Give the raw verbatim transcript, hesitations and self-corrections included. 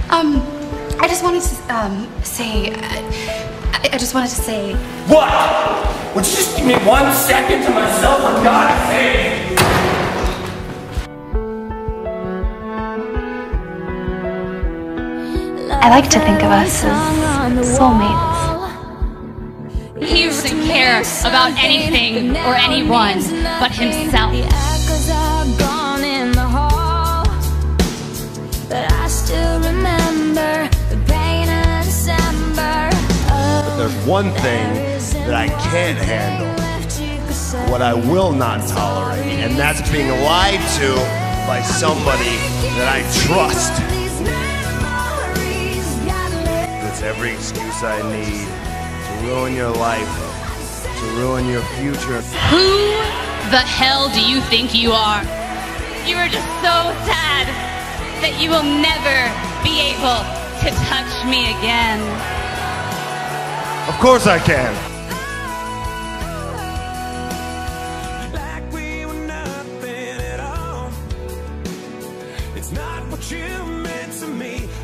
Um, I just wanted to, um, say, I, I just wanted to say... What? Would you just give me one second to myself, for God's sake? I like to think of us as soulmates. He doesn't care about anything or anyone but himself. But there's one thing that I can't handle, what I will not tolerate, and that's being lied to by somebody that I trust. It's every excuse I need to ruin your life, to ruin your future. Who the hell do you think you are? You are just so sad that you will never be able to touch me again. Of course I can. Like we were nothing at all. It's not what you meant to me.